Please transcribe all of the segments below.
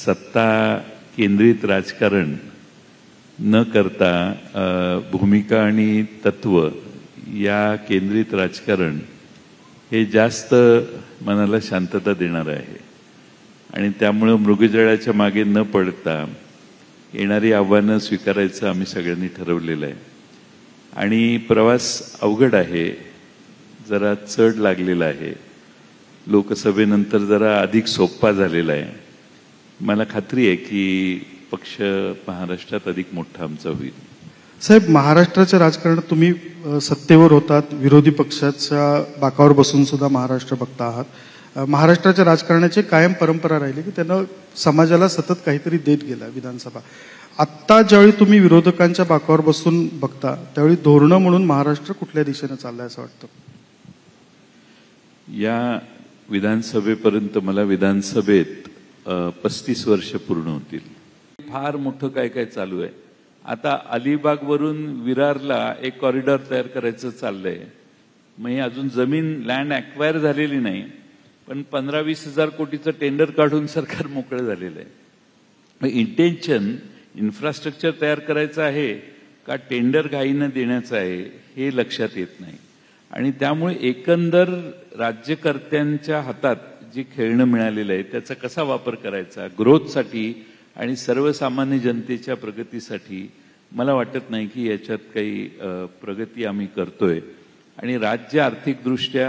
सत्ता केंद्रित राजकारण न करता भूमिका आणि तत्व या केंद्रित राजकारण हे जास्त मनाला शांतता देणार आहे आणि त्यामुळे मृगजळाच्या मागे न पडता येणारी आव्हानं स्वीकारायचं आम्ही सगळ्यांनी ठरवलेलं आहे. आणि प्रवास अवघड आहे, जरा चढ लागलेला आहे, लोकसभेनंतर जरा अधिक सोपा झालेला आहे. मला खात्री आहे की पक्ष महाराष्ट्रात अधिक मोठा आमचा होईल. साहेब, महाराष्ट्राच्या राजकारणात तुम्ही सत्तेवर होतात, विरोधी पक्षाच्या बाकावर बसून सुद्धा महाराष्ट्र बघता आहात. महाराष्ट्राच्या राजकारणाची कायम परंपरा राहिली की त्यांना समाजाला सतत काहीतरी देत गेला विधानसभा. आत्ता ज्यावेळी तुम्ही विरोधकांच्या बाकावर बसून बघता त्यावेळी धोरणं म्हणून महाराष्ट्र कुठल्या दिशेने चाललाय असं वाटतं? या विधानसभेपर्यंत मला विधानसभेत 35 वर्ष पूर्ण होतील. फार मोठं काय काय चालू आहे. आता अलिबागवरून विरारला एक कॉरिडॉर तयार करायचं चाललंय. मग हे अजून जमीन लँड ॲक्वायर झालेली नाही, पण 15-20 हजार कोटीचं टेंडर काढून सरकार मोकळं झालेलं आहे. मग इंटेन्शन इन्फ्रास्ट्रक्चर तयार करायचं आहे का टेंडर घाईनं देण्याचं आहे हे लक्षात येत नाही. आणि त्यामुळे एकंदर राज्यकर्त्यांच्या हातात जे खेळणं मिळालेलं आहे त्याचा कसा वापर करायचा ग्रोथसाठी आणि सर्वसामान्य जनतेच्या प्रगतीसाठी, मला वाटत नाही की याच्यात काही प्रगती आम्ही करतोय. आणि राज्य आर्थिकदृष्ट्या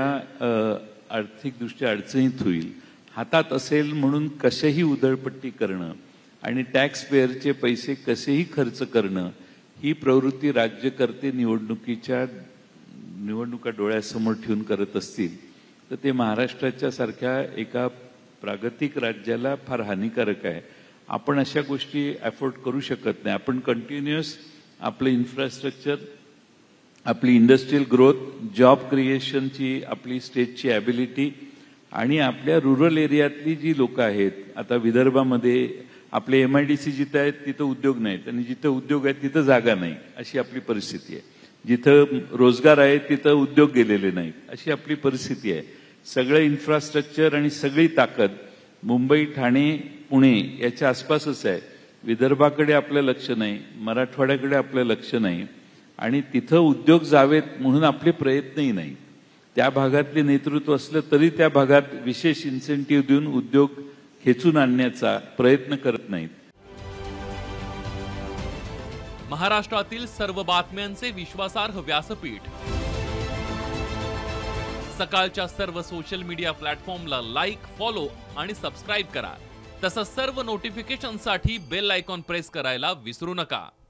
अडचणीत होईल. हातात असेल म्हणून कशाही उधळपट्टी करणं आणि टॅक्स पेअरचे पैसे कसेही खर्च करणं ही प्रवृत्ती राज्यकर्ते निवडणुका डोळ्यासमोर ठेवून करत असतील तर ते महाराष्ट्राच्या सारख्या एका प्रागतिक राज्याला फार हानिकारक आहे. आपण अशा गोष्टी अफोर्ड करू शकत नाही. आपण कंटिन्युअस आपलं इन्फ्रास्ट्रक्चर, आपली इंडस्ट्रियल ग्रोथ, जॉब क्रिएशनची आपली स्टेटची ॲबिलिटी आणि आपल्या रुरल एरियातली जी लोक आहेत, आता विदर्भामध्ये आपले MIDC जिथं आहेत तिथं उद्योग नाहीत आणि जिथं उद्योग आहेत तिथं जागा नाही, अशी आपली परिस्थिती आहे. जिथं रोजगार आहे तिथं उद्योग गेलेले नाहीत, अशी आपली परिस्थिती आहे. सगळं इन्फ्रास्ट्रक्चर आणि सगळी ताकद मुंबई, ठाणे, पुणे याच्या आसपासच आहे. विदर्भाकडे आपलं लक्ष नाही, मराठवाड्याकडे आपलं लक्ष नाही आणि तिथं उद्योग जावेत म्हणून आपले प्रयत्नही नाही. त्या भागातले नेतृत्व असलं तरी त्या भागात विशेष इन्सेंटिव्ह देऊन उद्योग खेचून आणण्याचा प्रयत्न करत नाहीत. महाराष्ट्रातील सर्व बातम्यांचे विश्वासार्ह व्यासपीठ. सकाळच्या सर्व सोशल मीडिया प्लॅटफॉर्मला लाईक, फॉलो आणि सबस्क्राईब करा. तसंच सर्व नोटिफिकेशनसाठी बेल आयकॉन प्रेस करायला विसरू नका.